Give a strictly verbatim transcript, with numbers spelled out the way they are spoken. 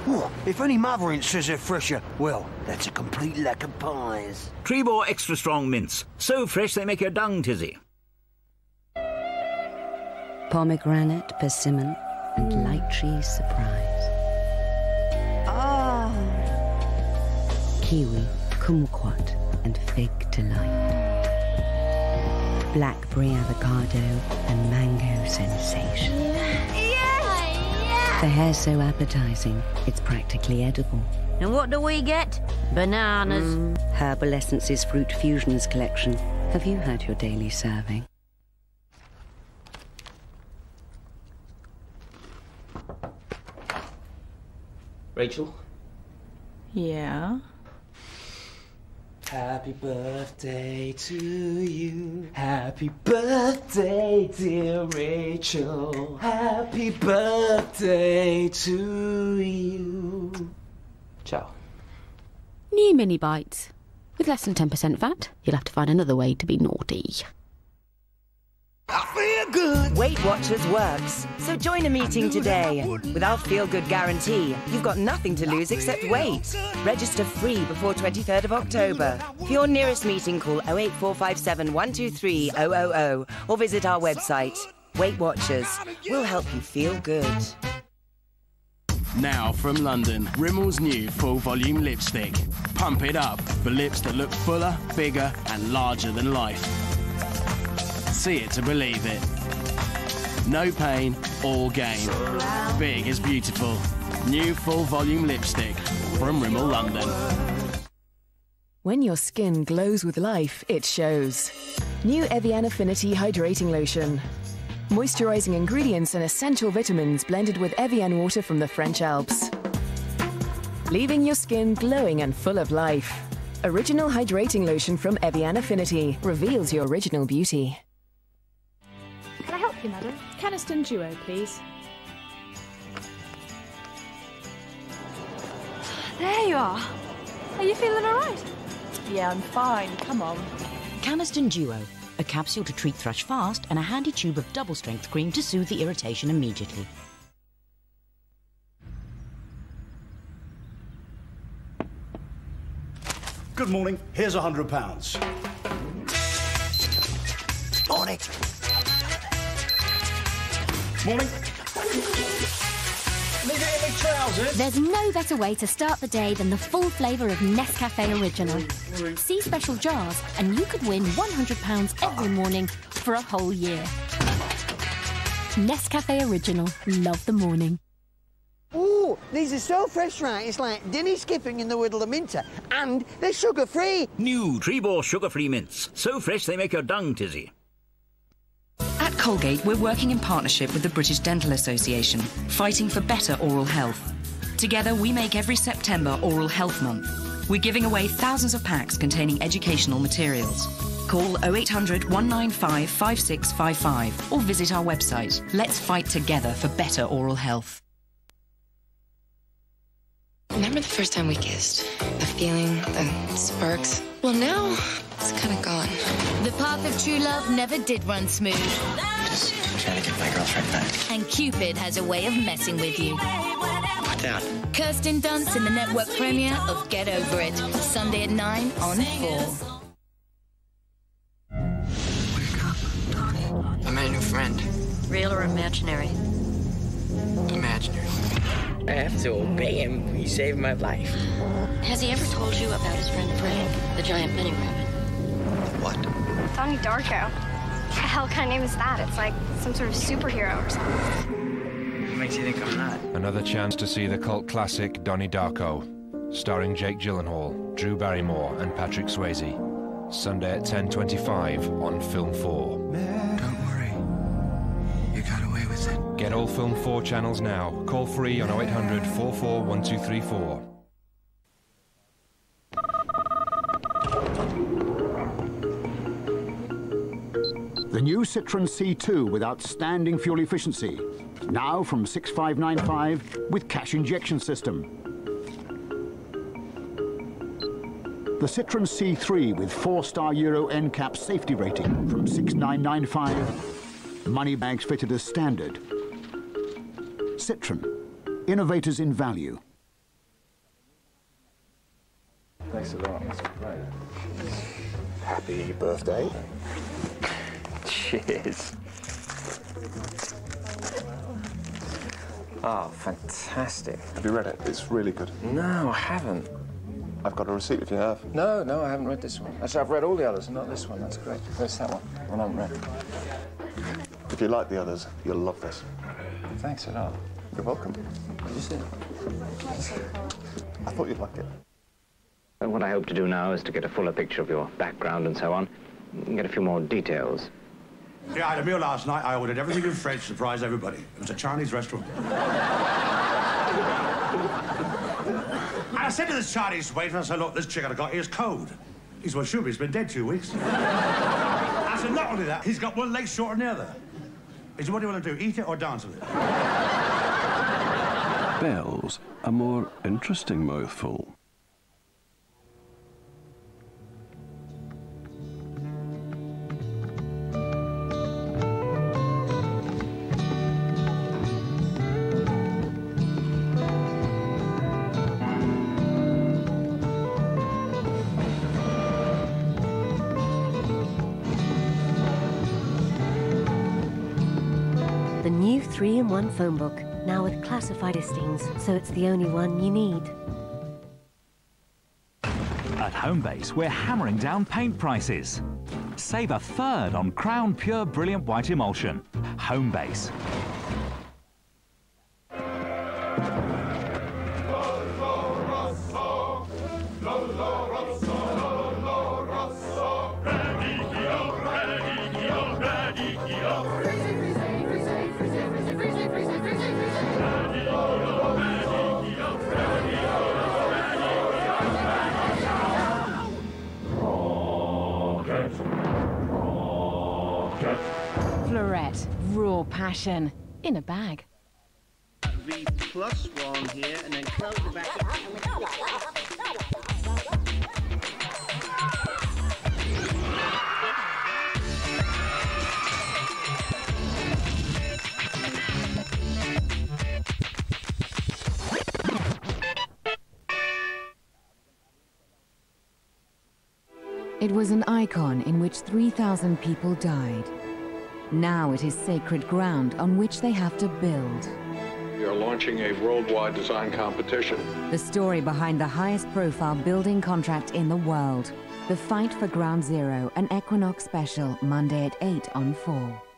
Ooh, if any mother says they're fresher, well, that's a complete lack of pies. Trebor extra strong mints. So fresh they make your dung tizzy. Pomegranate, persimmon, and light tree surprise. Ah. Kiwi, kumquat, and fig delight. Blackberry avocado and mango sensation. Yes! The hair's so appetizing, it's practically edible. And what do we get? Bananas. Mm. Herbal Essences Fruit Fusions collection. Have you had your daily serving? Rachel? Yeah? Happy birthday to you. Happy birthday, dear Rachel. Happy birthday to you. Ciao. New mini bites. With less than ten percent fat, you'll have to find another way to be naughty. I feel good. WeightWatchers works. So join a meeting today. With our feel-good guarantee, you've got nothing to lose except weight. Register free before twenty-third of October. For your nearest meeting, call oh eight four five seven, one two three, oh oh oh or visit our website. WeightWatchers. We'll help you feel good. Now from London, Rimmel's new full-volume lipstick. Pump it up for lips that look fuller, bigger and larger than life. See it to believe it. No pain, all gain. Big is beautiful. New full-volume lipstick from Rimmel London. When your skin glows with life, it shows. New Evian Affinity Hydrating Lotion. Moisturizing ingredients and essential vitamins blended with Evian water from the French Alps. Leaving your skin glowing and full of life. Original hydrating lotion from Evian Affinity reveals your original beauty. Can I help you, madam? Canesten Duo, please. There you are. Are you feeling all right? Yeah, I'm fine. Come on. Canesten Duo. A capsule to treat thrush fast and a handy tube of double-strength cream to soothe the irritation immediately. Good morning. Here's a hundred pounds. Morning. Morning. Leave it in my trousers. There's no better way to start the day than the full flavour of Nescafe Original. See special jars and you could win one hundred pounds every morning for a whole year. Nescafe Original. Love the morning. Ooh, these are so fresh, right? It's like dinny skipping in the middle of winter. And they're sugar-free. New Trebor sugar-free mints. So fresh they make your dung tizzy. At Colgate, we're working in partnership with the British Dental Association, fighting for better oral health. Together, we make every September Oral Health Month. We're giving away thousands of packs containing educational materials. Call oh eight hundred, one nine five, five six five five or visit our website. Let's fight together for better oral health. Remember the first time we kissed? The feeling, the sparks? Well, now it's kind of gone. The path of true love never did run smooth. Just trying to get my girlfriend back. And Cupid has a way of messing with you. What down? Kirsten Dunst in the network premiere of Get Over It, Sunday at nine on four. Wake up, Donnie. I met a new friend. Real or imaginary? Imaginary. I have to obey him. He saved my life. Has he ever told you about his friend Frank, the giant mini rabbit? What? Donnie Darko. What the hell kind of name is that? It's like some sort of superhero or something. What makes you think I'm not? Another chance to see the cult classic Donnie Darko, starring Jake Gyllenhaal, Drew Barrymore and Patrick Swayze. Sunday at ten twenty-five on Film four. Don't worry. You got away with it. Get all Film four channels now. Call free on oh eight hundred, four four one two three four. The new Citroen C two with outstanding fuel efficiency. Now from six five nine five with cash injection system. The Citroen C three with four-star Euro N CAP safety rating from six nine nine five. Money bags fitted as standard. Citroen, innovators in value. Thanks a lot. That's great. Happy birthday. Cheers. Oh, fantastic. Have you read it? It's really good. No, I haven't. I've got a receipt if you have. No, no, I haven't read this one. Actually, I've read all the others, not this one. That's great. Where's that one? One I haven't read. If you like the others, you'll love this. Thanks a lot. You're welcome. Did you see it? I thought you'd like it. And what I hope to do now is to get a fuller picture of your background and so on, and get a few more details. Yeah, I had a meal last night. I ordered everything in French to surprise everybody. It was a Chinese restaurant. And I said to this Chinese waiter, I said, look, this chicken I got here's cold. He said, well, sure, but he's been dead two weeks. I said, not only that, he's got one leg shorter than the other. He said, what do you want to do, eat it or dance with it? Bells, a more interesting mouthful. The new three in one phone book, now with classified listings, so it's the only one you need. At Homebase, we're hammering down paint prices. Save a third on Crown Pure Brilliant White Emulsion. Homebase. Florette, raw passion, in a bag. V plus one here, and then close the back. It was an icon in which three thousand people died. Now it is sacred ground on which they have to build. We are launching a worldwide design competition. The story behind the highest profile building contract in the world. The Fight for Ground Zero, an Equinox special, Monday at eight on four.